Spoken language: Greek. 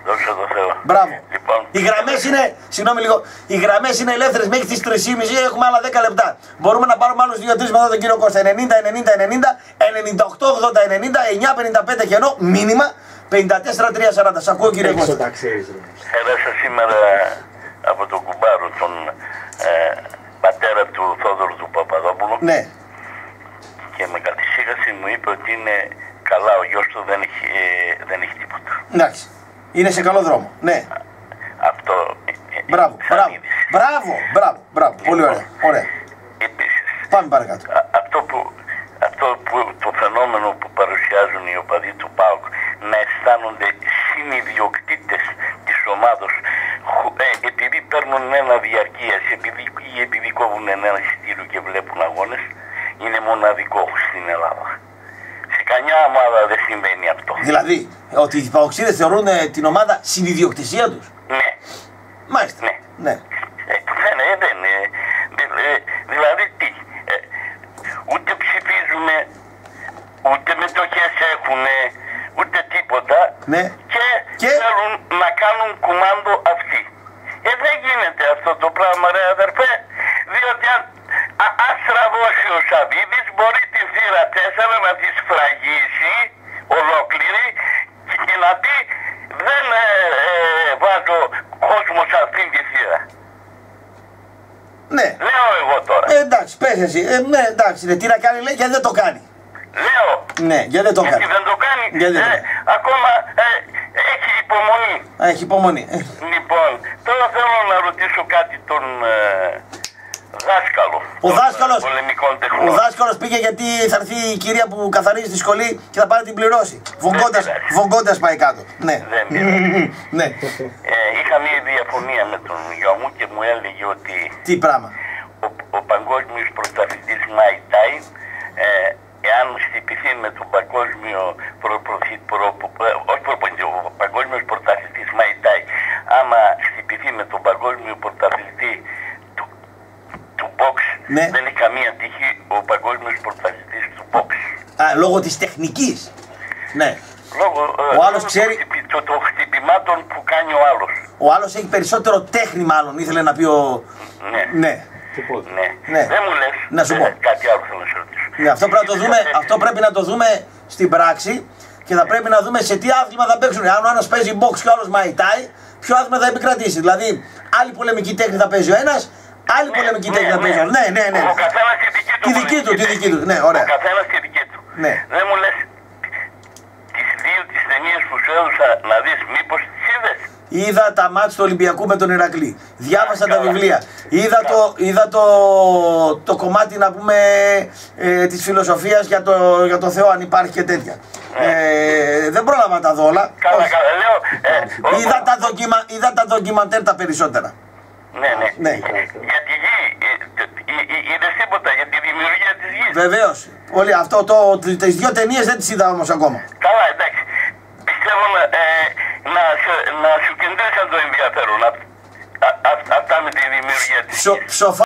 Δόξα τω Θεώ. Μπράβο. Λοιπόν, οι γραμμές είναι, συγγνώμη λίγο, οι γραμμές είναι ελεύθερες μέχρι τις 3.30, έχουμε άλλα 10 λεπτά. Μπορούμε να πάρουμε άλλους 2-3 μετά τον κύριο Κώστα. 90-90-90, 98-80-90, 9-55 κενό, μήνυμα, 54-3-40. Σ' ακούω κύριε Κώστα. Πέρασα σήμερα από τον κουμπάρο, τον πατέρα του Θόδωρου του Παπαδόπουλου. Ναι. Και με καθησύχαση μου είπε ότι είναι καλά, ο γιος του δεν έχει τίποτα. Εντάξει. Είναι σε καλό δρόμο. Ναι. Αυτό. Μπράβο, μπράβο. Μπράβο, μπράβο, μπράβο. Πολύ ωραία. Ωραία. Επίσης. Πάμε παρακάτω. Το φαινόμενο που παρουσιάζουν οι οπαδοί του ΠΑΟΚ, να αισθάνονται συνειδιοκτήτες της ομάδος επειδή παίρνουν ένα διαρκείας, επειδή κόβουν ένα εισιτήριο και βλέπουν αγώνες, είναι μοναδικό στην Ελλάδα. Σε κανιά ομάδα δεν συμβαίνει αυτό. Δηλαδή, ότι οι παοξίδες θεωρούν την ομάδα συνειδιοκτησία τους. Ναι. Μάλιστα. Ναι. Ναι. Δηλαδή τι, ούτε ψηφίζουμε, ούτε μετοχές έχουν, ούτε τίποτα, Ναι. Και θέλουν να κάνουν κουμάντο αυτοί. Δεν γίνεται αυτό το πράγμα, ρε αδερφέ, διότι αν στραβώσει ο Σαββίδης μπορεί τη θύρα 4 να τη σφραγίσει ολόκληρη και να πει δεν βάζω κόσμο σε αυτήν τη θύρα. Ναι. Λέω εγώ τώρα. Εντάξει, πες εσύ. Ναι, εντάξει, τι να κάνει λέει γιατί δεν το κάνει. Λέω. Ναι, γιατί δεν το κάνει. Γιατί δεν το κάνει. Γιατί δεν το κάνει. Ακόμα έχει υπομονή. Έχει υπομονή. Λοιπόν, τώρα θέλω να ρωτήσω κάτι τον δάσκαλο. Ο δάσκαλος πήγε γιατί θα έρθει η κυρία που καθαρίζει τη σχολή και θα πάει να την πληρώσει. Βογκώντας πάει κάτω. Ναι. Δεν πειράζει. Ναι. Είχα μια διαφωνία με τον γιο μου και μου έλεγε ότι τι πράγμα. Ο παγκόσμιος πρωταθλητής Μάι Τάι, εάν χτυπηθεί με τον παγκόσμιο ο παγκόσμιος πρωταθλητής Μάι Τάι, άμα χτυπηθεί με τον παγκόσμιο πρωταθλητή του box, ναι. Δεν έχει καμία τύχη ο παγκόσμιος πρωταθλητής του box. Λόγω της τεχνικής. Ναι. Λόγω ο άλλος ξέρει των χτυπημάτων που κάνει ο άλλος. Ο άλλος έχει περισσότερο τέχνη μάλλον, ήθελε να πει ο... Ναι. Ναι. Ναι. Δεν μου λες να σου πω. Κάτι άλλο θέλω να σε ρωτήσω. Ναι, αυτό πρέπει να το δούμε στην πράξη και θα πρέπει να δούμε σε τι άθλημα θα παίξουν. Αν ο ένας παίζει box και ο άλλος μαϊτάει, ποιο άθλημα θα επικρατήσει. Δηλαδή, άλλη πολεμική τέχνη θα παίζει ο ένας, άλλη πολεμική τέχνη θα παίζει ο άλλος. Ναι. Ο καθένας τη δική του. Ναι, ωραία. Ο καθένας τη δική του. Ναι. Δεν μου λες τις ταινίες που σου έδωσα να δεις, μήπως τις είδες? Είδα τα μάτς του Ολυμπιακού με τον Ηρακλή. Διάβασα τα βιβλία. Είδα το κομμάτι να πούμε της φιλοσοφίας για το Θεό, αν υπάρχει και τέτοια. Δεν πρόλαβα να τα δω όλα. Καλά, λέω. Είδα τα ντοκιμαντέρ τα περισσότερα. Ναι. Για τη γη, είδες τίποτα για τη δημιουργία της γης? Βεβαίως. Τις δύο ταινίες δεν τις είδα όμως ακόμα. Καλά, εντάξει. Πιστεύω να σου κεντρήσαν το ενδιαφέρον αυτά με τη δημιουργία της γης.